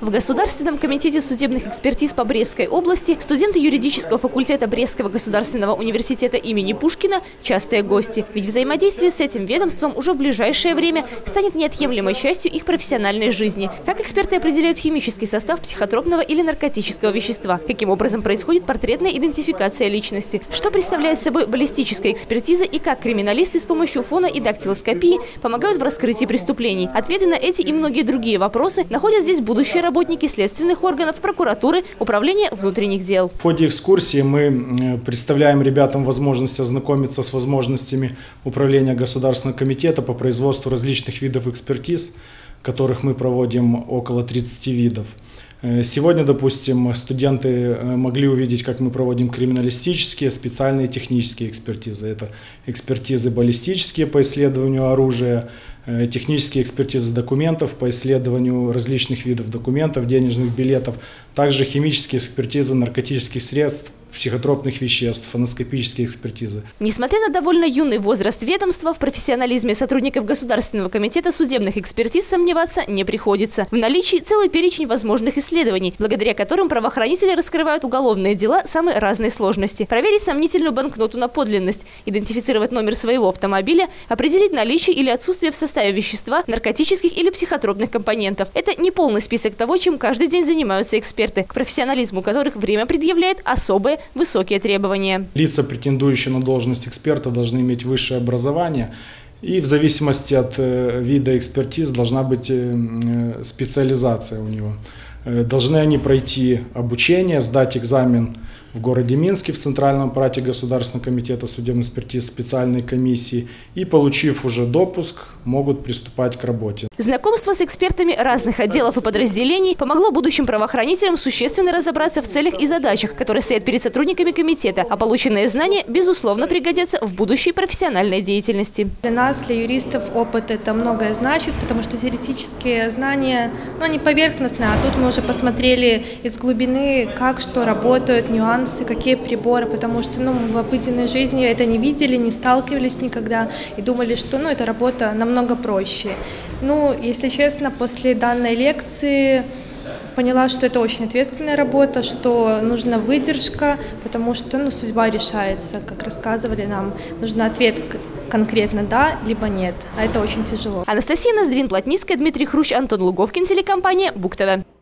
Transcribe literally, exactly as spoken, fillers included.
В Государственном комитете судебных экспертиз по Брестской области студенты юридического факультета Брестского государственного университета имени Пушкина – частые гости. Ведь взаимодействие с этим ведомством уже в ближайшее время станет неотъемлемой частью их профессиональной жизни. Как эксперты определяют химический состав психотропного или наркотического вещества? Каким образом происходит портретная идентификация личности? Что представляет собой баллистическая экспертиза и как криминалисты с помощью фона и дактилоскопии помогают в раскрытии преступлений? Ответы на эти и многие другие вопросы находят здесь будущие работники следственных органов, прокуратуры, управления внутренних дел. В ходе экскурсии мы представляем ребятам возможность ознакомиться с возможностями управления Государственного комитета по производству различных видов экспертиз, которых мы проводим около тридцати видов. Сегодня, допустим, студенты могли увидеть, как мы проводим криминалистические, специальные технические экспертизы. Это экспертизы баллистические по исследованию оружия, технические экспертизы документов по исследованию различных видов документов, денежных билетов, также химические экспертизы наркотических средств, психотропных веществ, фоноскопические экспертизы. Несмотря на довольно юный возраст ведомства, в профессионализме сотрудников Государственного комитета судебных экспертиз сомневаться не приходится. В наличии целый перечень возможных исследований, благодаря которым правоохранители раскрывают уголовные дела самой разной сложности. Проверить сомнительную банкноту на подлинность, идентифицировать номер своего автомобиля, определить наличие или отсутствие в составе вещества, наркотических или психотропных компонентов. Это не полный список того, чем каждый день занимаются эксперты, к профессионализму которых время предъявляет особое высокие требования. Лица, претендующие на должность эксперта, должны иметь высшее образование, и в зависимости от вида экспертиз должна быть специализация у него. Должны они пройти обучение, сдать экзамен в городе Минске в Центральном аппарате Государственного комитета судебных экспертиз специальной комиссии и, получив уже допуск, могут приступать к работе. Знакомство с экспертами разных отделов и подразделений помогло будущим правоохранителям существенно разобраться в целях и задачах, которые стоят перед сотрудниками комитета, а полученные знания, безусловно, пригодятся в будущей профессиональной деятельности. Для нас, для юристов, опыт это многое значит, потому что теоретические знания, ну, они поверхностные, а тут мы уже посмотрели из глубины, как что работает, нюансы, какие приборы, потому что ну, в обыденной жизни это не видели, не сталкивались никогда и думали, что ну, эта работа намного проще. Ну, если честно, после данной лекции поняла, что это очень ответственная работа, что нужна выдержка, потому что ну, судьба решается, как рассказывали нам, нужен ответ конкретно да, либо нет, а это очень тяжело. Анастасия Ноздрин, Плотницкая, Дмитрий Хрущ, Антон Луговкин, телекомпания БУК ТВ.